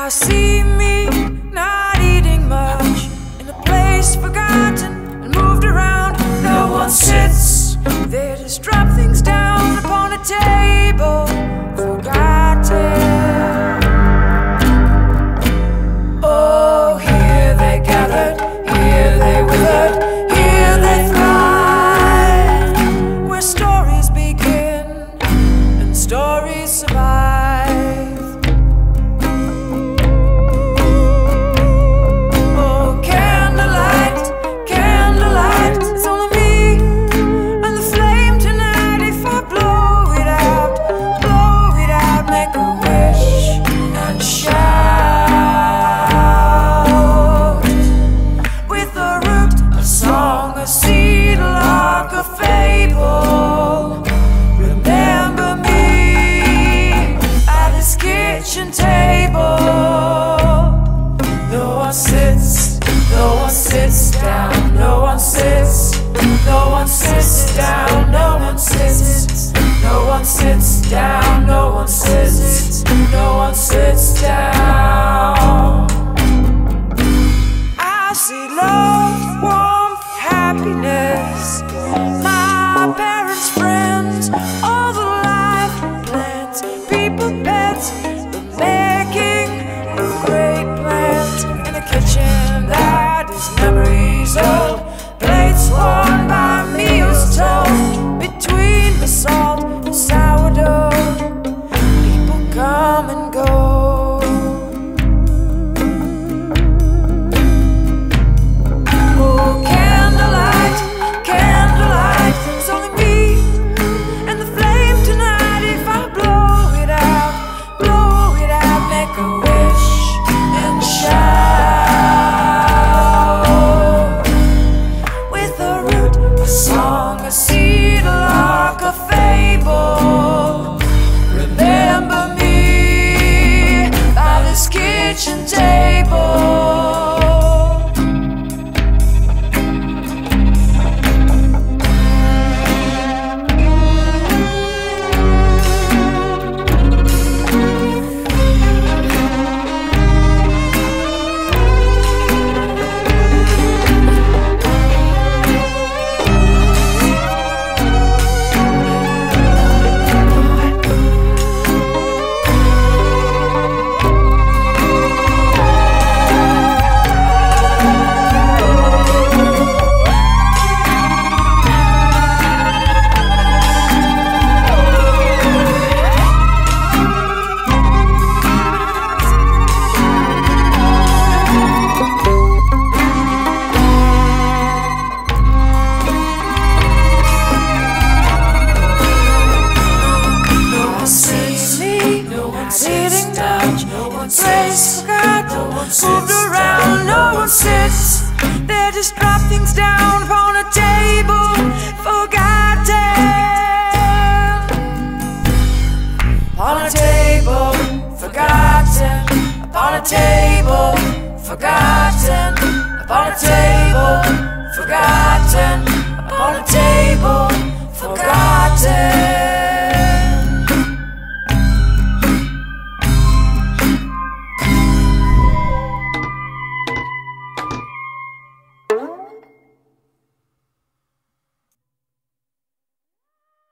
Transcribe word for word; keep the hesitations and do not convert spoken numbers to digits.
I see me not eating much in a place forgotten and moved around. No one sits, they just drop things down upon a table forgotten. Oh, here they gathered, here they withered, here they thrive, where stories begin and stories survive. Sits down, no one sits, no one sits down, no one sits, no one sits down, no one sits, no one sits down. I see love, warmth, happiness, my parents, friends, all the life plans, people, pets, the making of great plans in the kitchen that is memories old, plates worn by meals told, between the salt and sourdough, people come and go. Oh, candlelight, candlelight, it's only me and the flame tonight. If I blow it out, blow it out, make a wish and shine. Song, a seed, a lark, a fable. Remember me by this kitchen table. Sitting down, no one place forgot, no one moved around, no one sits. They just drop things down upon a table forgotten. Upon a table forgotten. Upon a table forgotten. Upon a table forgotten. Upon a table forgotten.